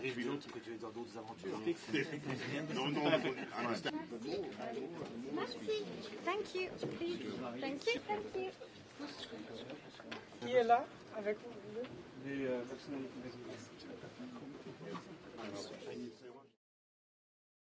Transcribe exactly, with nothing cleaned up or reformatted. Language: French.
arrive d'autres que tu es dans d'autres aventures. Non, non, Merci. Thank you. Please. Thank you. Thank you. Qui est là avec vous? Les personnalités.